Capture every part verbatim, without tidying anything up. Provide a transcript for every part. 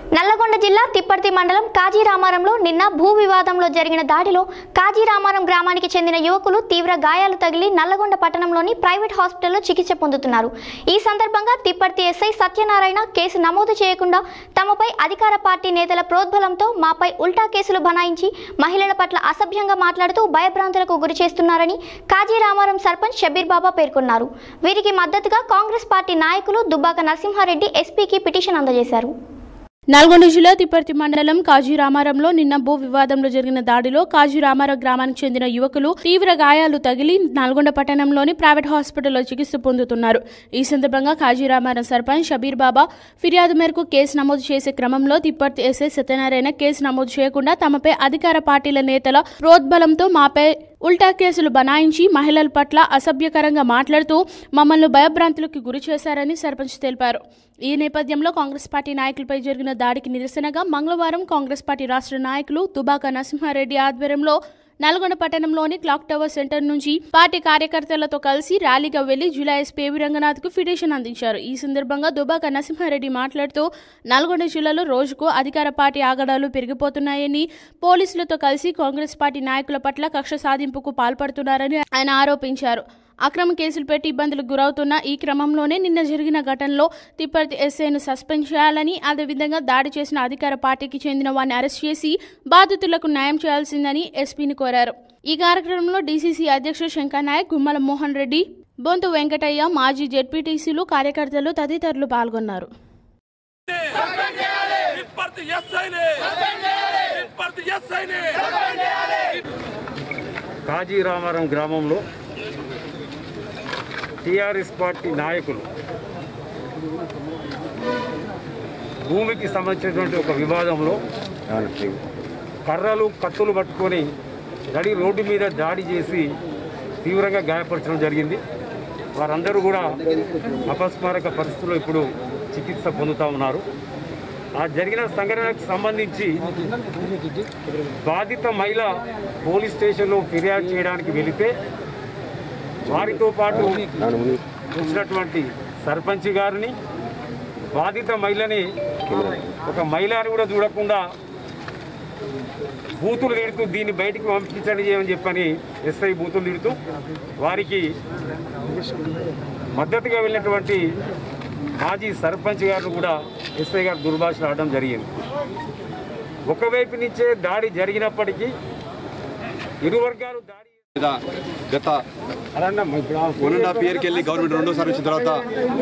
నల్లగొండ జిల్లా తిప్పర్తి మండలం కాజీరామారంలో నిన్న భూ వివాదంలో జరిగిన దాడిలో కాజీరామారం గ్రామానికి చెందిన యువకులు తీవ్ర గాయాలు తగిలి నల్లగొండ పట్టణంలోని ప్రైవేట్ హాస్పిటల్లో చికిత్స పొందుతున్నారు. ఈ సందర్భంగా తిప్పర్తి ఎస్ఐ సత్యనారాయణ కేసు నమోదు చేయకుండా తమపై అధికార పార్టీ నేతల ప్రోద్బలంతో మాపై ఉల్టా కేసులు బనాయించి మహిళల పట్ల అసభ్యంగా మాట్లాడుతూ భయభ్రాంతులకు గురి చేస్తున్నారని కాజీరామారం సర్పంచ్ షబీర్ బాబా పేర్కొన్నారు. వీరికి మద్దతుగా కాంగ్రెస్ పార్టీ నాయకులు దుబ్బాక నరసింహారెడ్డి ఎస్పీకి పిటిషన్ అందజేశారు. నల్గొండ జిల్లా తిప్పర్తి మండలం కాజీరామారంలో నిన్న భూ వివాదంలో జరిగిన దాడిలో కాజీరామారం గ్రామానికి చెందిన యువకులు తీవ్ర గాయాలు తగిలి నల్గొండ పట్టణంలోని ప్రైవేట్ హాస్పిటల్లో చికిత్స పొందుతున్నారు. ఈ సందర్భంగా కాజీరామారం సర్పంచ్ షబీర్ బాబా ఫిర్యాదు మేరకు కేసు నమోదు చేసే క్రమంలో తిప్పర్తి ఎస్ఐ సత్యనారాయణ కేసు నమోదు చేయకుండా తమపై అధికార పార్టీల నేతల ప్రోద్బలంతో మాపై ఉల్టా కేసులు బనాయించి మహిళల పట్ల అసభ్యకరంగా మాట్లాడుతూ మమ్మల్ని భయభ్రాంతులకు గురి చేశారని సర్పంచ్ తెలిపారు. ఈ నేపథ్యంలో కాంగ్రెస్ పార్టీ నాయకులపై జరిగిన దాడికి నిరసనగా మంగళవారం కాంగ్రెస్ పార్టీ రాష్ట్ర నాయకులు దుబాక నరసింహారెడ్డి ఆధ్వర్యంలో నల్గొండ పట్టణంలోని క్లాక్ టవర్ సెంటర్ నుంచి పార్టీ కార్యకర్తలతో కలిసి ర్యాలీగా వెళ్లి జిల్లా ఎస్పీ రంగనాథ్ కు పిటిషన్ అందించారు. ఈ సందర్భంగా దుబాక నరసింహారెడ్డి మాట్లాడుతూ నల్గొండ జిల్లాలో రోజుకు అధికార పార్టీ ఆగడాలు పెరిగిపోతున్నాయని, పోలీసులతో కలిసి కాంగ్రెస్ పార్టీ నాయకుల పట్ల కక్ష సాధింపుకు పాల్పడుతున్నారని ఆయన ఆరోపించారు. అక్రమ కేసులు పెట్టి ఇబ్బందులకు గురవుతున్న ఈ క్రమంలోనే నిన్న జరిగిన ఘటనలో తిప్పర్తి ఎస్ఐను సస్పెండ్ చేయాలని, అదేవిధంగా దాడి చేసిన అధికార పార్టీకి చెందిన వారిని అరెస్ట్ చేసి బాధితులకు న్యాయం చేయాల్సిందని ఎస్పీని కోరారు. ఈ కార్యక్రమంలో డీసీసీ అధ్యక్షుడు శంకర్ నాయక్, గుమ్మల మోహన్ రెడ్డి, బొంతు వెంకటయ్య, మాజీ జెడ్పీటీసీలు, కార్యకర్తలు తదితరులు పాల్గొన్నారు. కాజీరామారం గ్రామంలో టీఆర్ఎస్ పార్టీ నాయకులు భూమికి సంబంధించినటువంటి ఒక వివాదంలో కర్రలు కత్తులు పట్టుకొని నడి రోడ్డు మీద దాడి చేసి తీవ్రంగా గాయపరచడం జరిగింది. వారందరూ కూడా అపస్మారక పరిస్థితుల్లో ఇప్పుడు చికిత్స పొందుతూ ఉన్నారు. ఆ జరిగిన సంఘటనకు సంబంధించి బాధిత మహిళ పోలీస్ స్టేషన్లో ఫిర్యాదు చేయడానికి వెళితే వారితో పాటు వచ్చినటువంటి సర్పంచ్ గారిని, బాధిత మహిళని, ఒక మహిళని కూడా చూడకుండా బూతులు తిడుతూ దీన్ని బయటికి పంపించండి చేయమని చెప్పని ఎస్ఐ బూతులు తిడుతూ వారికి మద్దతుగా వెళ్ళినటువంటి మాజీ సర్పంచ్ గారిని కూడా ఎస్ఐ గారు దుర్భాషలు ఆడడం జరిగింది. ఒకవైపు నుంచే దాడి జరిగినప్పటికీ ఇరు వర్గాలు దాడి గత వన్ అండ్ హాఫ్ ఇయర్కి వెళ్ళి గవర్నమెంట్ రెండోసారి వచ్చిన తర్వాత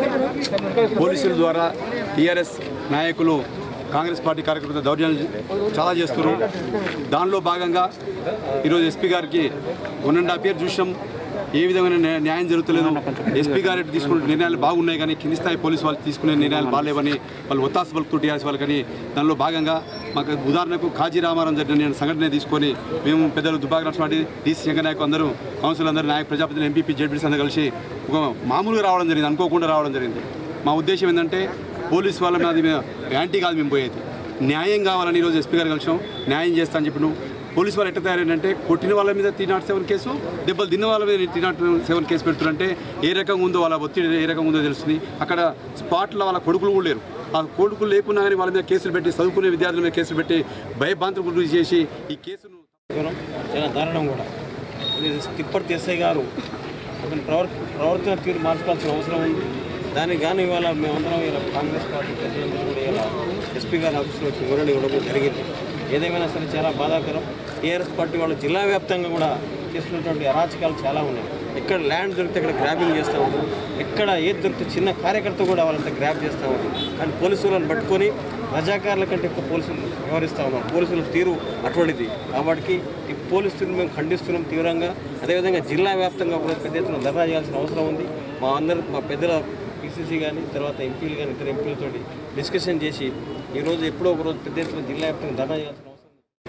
పోలీసుల ద్వారా టీఆర్ఎస్ నాయకులు కాంగ్రెస్ పార్టీ కార్యకర్తలు దౌర్జన్యాలు చాలా చేస్తున్నారు. దానిలో భాగంగా ఈరోజు ఎస్పీ గారికి వన్ అండ్ హాఫ్ ఇయర్ చూసాం, ఏ విధమైన న్యాయం జరుగుతలేదు. ఎస్పీ గారు తీసుకునే నిర్ణయాలు బాగున్నాయి కానీ కింది స్థాయి పోలీసు వాళ్ళు తీసుకునే నిర్ణయాలు బాగాలేవని వాళ్ళు ఒత్తాస పలుకుతూ టీఆర్ఎస్ వాళ్ళు. కానీ దానిలో భాగంగా మాకు ఉదాహరణకు కాజీరామారం జరిగిన సంఘటన తీసుకొని మేము పెద్దలు దుబ్బాక నరసింహారెడ్డి, డీసీ శంకర్ నాయకు, అందరూ కౌన్సిల్ అందరూ నాయకు, ప్రజాప్రతినిధులు, ఎంపీపీ, జెడ్పీసీ అందరూ కలిసి ఒక మామూలుగా రావడం జరిగింది, అనుకోకుండా రావడం జరిగింది. మా ఉద్దేశం ఏంటంటే పోలీసు వాళ్ళ మీద యాంటీ కాదు మేము పోయేది, న్యాయం కావాలని ఈరోజు ఎస్పీ గారు కలిసాం. న్యాయం చేస్తా అని చెప్పి పోలీసు వాళ్ళు ఎట్లా తయారైందంటే కొట్టిన వాళ్ళ మీద త్రీ నాట్ సెవెన్ కేసు, దెబ్బలు తిన్న వాళ్ళ మీద త్రీ నాట్ సెవెన్ కేసు పెడుతుంటే ఏ రకంగా ఉందో వాళ్ళ ఒత్తిడి ఏ రకంగా ఉందో తెలుస్తుంది. అక్కడ స్పాట్లో వాళ్ళ కొడుకులు కూడా లేరు. ఆ కొడుకులు లేకున్నా కానీ వాళ్ళ మీద కేసులు పెట్టి, చదువుకునే విద్యార్థుల మీద కేసులు పెట్టి భయభ్రాంతులకు గురి చేసి ఈ కేసును చాలా దారుణం కూడా. తిప్పర్తి ఎస్ఐ గారు అతని ప్రవర్ ప్రవర్తన తీరు మార్చుకోవాల్సిన అవసరం ఉంది. దానికి కానీ ఇవాళ మేమందరం ఇలా కాంగ్రెస్ పార్టీ ప్రజలందరూ కూడా ఇలా ఎస్పీ గారి ఆఫీస్లో వచ్చి వివరణ ఇవ్వడం జరిగింది. ఏదేమైనా సరే చాలా బాధాకరం. టీఆర్ఎస్ పార్టీ వాళ్ళు జిల్లా వ్యాప్తంగా కూడా చేస్తున్నటువంటి అరాచకాలు చాలా ఉన్నాయి. ఎక్కడ ల్యాండ్ దొరికితే అక్కడ గ్రాబింగ్ చేస్తూ ఉంటారు, ఎక్కడ ఏది దొరికితే చిన్న కార్యకర్త కూడా వాళ్ళంతా గ్రాబ్ చేస్తూ ఉంటారు. కానీ పోలీసులను పట్టుకొని రజాకారుల కంటే ఎక్కువ పోలీసులు వ్యవహరిస్తూ ఉన్నారు. పోలీసుల తీరు అటువంటిది. కాబట్టి ఈ పోలీసు తీరు మేము ఖండిస్తున్నాం తీవ్రంగా. అదేవిధంగా జిల్లా వ్యాప్తంగా కూడా పెద్ద ఎత్తున ధర్నా చేయాల్సిన అవసరం ఉంది. మా అందరూ మా పెద్దల పీసీసీ కానీ తర్వాత ఎంపీలు కానీ ఇతర ఎంపీలతో డిస్కషన్ చేసి ఈరోజు ఎప్పుడో ఒకరోజు పెద్ద ఎత్తున జిల్లా వ్యాప్తంగా ధర్నా చేయాల్సిన అవసరం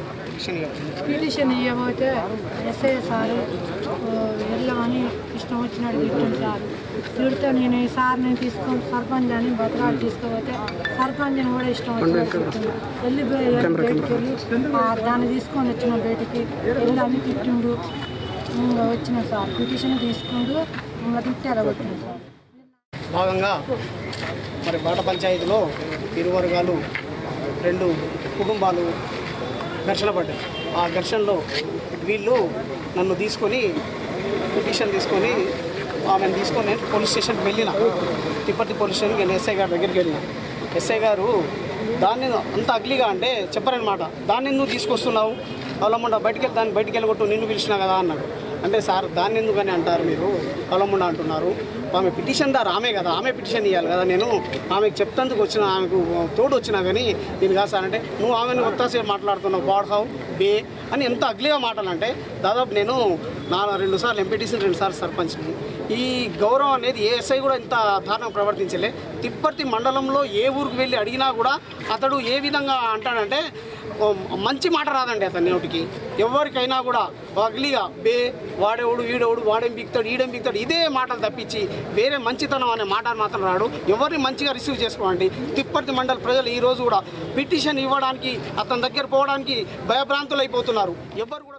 ఉంది. పిటిషన్ ఇవ్వబోతే ఎస్ఐ సారు వెళ్ళమని ఇష్టం వచ్చినట్టు తిట్టింది సార్. తిడితే నేను ఈ సార్ని తీసుకొని సర్పంచ్ అని బతరాలు తీసుకోపోతే సర్పంచ్ని కూడా ఇష్టం వచ్చినట్టు తిట్టిండు. వెళ్ళి బయటికి వెళ్ళి దాన్ని తీసుకొని వచ్చిన బయటికి వెళ్ళి అన్ని తిట్టిండు. వచ్చిన సార్ పిటిషన్ తీసుకుంటూ ఇంకా తిట్టి అడగొట్టింది సార్. భాగంగా మరి బాట పంచాయతీలో ఇరు వర్గాలు రెండు కుటుంబాలు ఘర్షణ పడ్డాయి. ఆ ఘర్షణలో వీళ్ళు నన్ను తీసుకొని పిటిషన్ తీసుకొని ఆమెను తీసుకొని నేను పోలీస్ స్టేషన్కి వెళ్ళిన. తిప్పర్తి పోలీస్ స్టేషన్కి నేను ఎస్ఐ గారి దగ్గరికి వెళ్ళిన. ఎస్ఐ గారు దాన్ని అంత అగ్లీగా అంటే చెప్పారనమాట. దాన్ని నువ్వు తీసుకొస్తున్నావు కలముండ బయటికి వెళ్ళి దాన్ని బయటికి వెళ్ళగొట్టు నిన్ను పిలిచినా కదా అన్నాడు. అంటే సార్ దాన్ని ఎందుకని అంటారు మీరు, కలముండ అంటున్నారు, ఆమె పిటిషన్ దారు ఆమె కదా, ఆమె పిటిషన్ ఇవ్వాలి కదా, నేను ఆమెకు చెప్తందుకు వచ్చిన ఆమెకు తోడు వచ్చినా కానీ నేను కాదు సార్ అంటే నువ్వు ఆమెను ఒత్తాసేపు మాట్లాడుతున్నావు బాడ్ హౌ బే అని ఎంత అగ్లీగా మాటలంటే దాదాపు నేను నా రెండు సార్లు ఎంపీటీసీ రెండు సార్లు సర్పంచ్ని. ఈ గౌరవం అనేది ఏ ఎస్ఐ కూడా ఇంత దారుణంగా ప్రవర్తించలే. తిప్పర్తి మండలంలో ఏ ఊరికి వెళ్ళి అడిగినా కూడా అతడు ఏ విధంగా అంటాడంటే మంచి మాట రాదండి అతని నోటికి. ఎవరికైనా కూడా అగ్లీగా బే వాడేవాడు వీడేవాడు వాడేం బిక్తాడు ఈడేం బిక్తాడు ఇదే మాటలు తప్పించి వేరే మంచితనం అనే మాట మాత్రం రాడు. ఎవరిని మంచిగా రిసీవ్ చేసుకోండి. తిప్పర్తి మండల ప్రజలు ఈరోజు కూడా పిటిషన్ ఇవ్వడానికి అతని దగ్గర పోవడానికి భయభ్రాంతులు అయిపోతున్నారు. ఎవరు కూడా